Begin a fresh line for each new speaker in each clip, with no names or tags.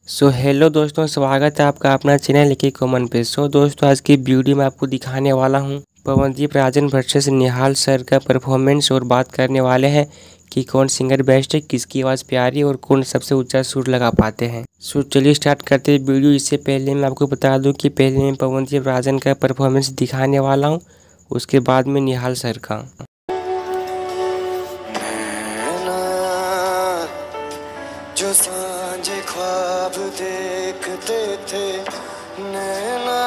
Hello दोस्तों, स्वागत है आपका अपना चैनल लेके कॉमन पे। दोस्तों, आज की वीडियो में आपको दिखाने वाला हूँ पवनदीप राजन वर्सेस निहाल सर का परफॉर्मेंस और बात करने वाले हैं कि कौन सिंगर बेस्ट है, किसकी आवाज़ प्यारी और कौन सबसे ऊंचा सुर लगा पाते हैं। चलिए स्टार्ट करते हैं वीडियो। इससे पहले मैं आपको बता दूँ कि पहले मैं पवनदीप राजन का परफॉर्मेंस दिखाने वाला हूँ, उसके बाद में निहाल सर का।
जो सांझे ख्वाब देखते थे नैना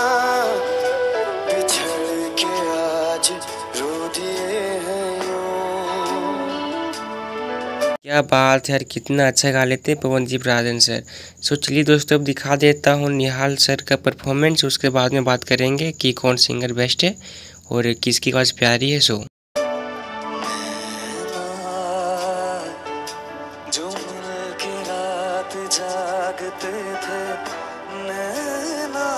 बिछड़ के आज रो दिए हैं यूं।
क्या बात है यार, कितना अच्छा गा लेते हैं पवनदीप राजन सर। चलिए दोस्तों, अब दिखा देता हूँ निहाल सर का परफॉर्मेंस, उसके बाद में बात करेंगे कि कौन सिंगर बेस्ट है और किसकी आवाज़ प्यारी है।
जो मिलके रात जागते थे नैना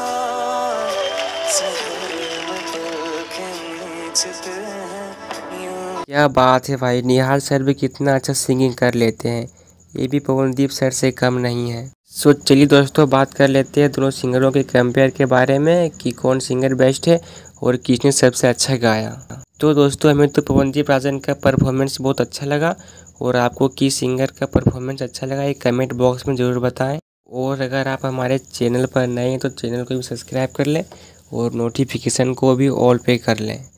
सहर में पलकें नीचते हैं यूं।
क्या बात है भाई, निहाल सर भी कितना अच्छा सिंगिंग कर लेते हैं, ये भी पवनदीप सर से कम नहीं है। चलिए दोस्तों, बात कर लेते हैं दोनों सिंगरों के कंपेयर के बारे में कि कौन सिंगर बेस्ट है और किसने सबसे अच्छा गाया। तो दोस्तों, हमें तो पवनदीप राजन का परफॉर्मेंस बहुत अच्छा लगा और आपको किस सिंगर का परफॉर्मेंस अच्छा लगा ये कमेंट बॉक्स में ज़रूर बताएं। और अगर आप हमारे चैनल पर नए हैं तो चैनल को भी सब्सक्राइब कर लें और नोटिफिकेशन को भी ऑल पे कर लें।